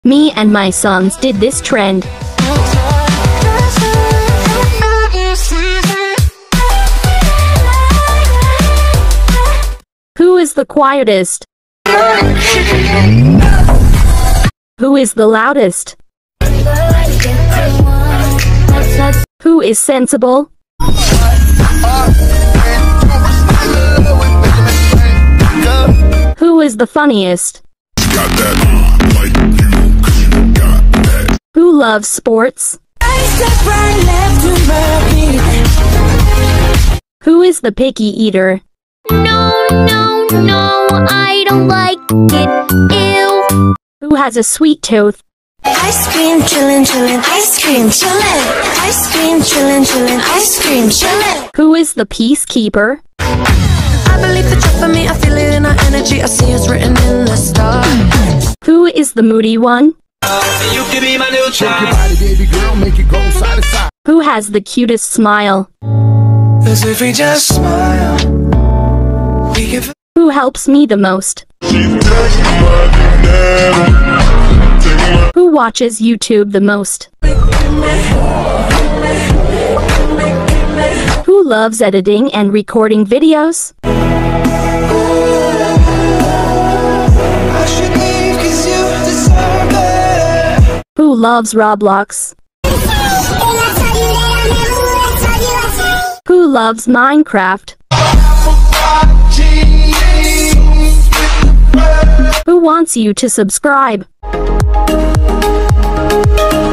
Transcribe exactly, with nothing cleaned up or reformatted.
Me and my sons did this trend. Who is the quietest? Who is the loudest? Who is sensible? Who is the funniest? Who loves sports? Who is the picky eater? No, no, no, I don't like it. Ew. Who has a sweet tooth? Ice cream chillin', chillin', ice cream chillin', ice cream chillin', chillin', ice cream chillin'. Who is the peacekeeper? I believe the truth for me, I feel it in our energy, I see it's written in the stars. Who is the moody one? You can be my new child. Baby girl, make it go side to side. Who has the cutest smile? As if we just smile. We give. Who helps me the most? Who watches YouTube the most? Who loves editing and recording videos? Who loves Roblox? Who loves Minecraft? Who wants you to subscribe?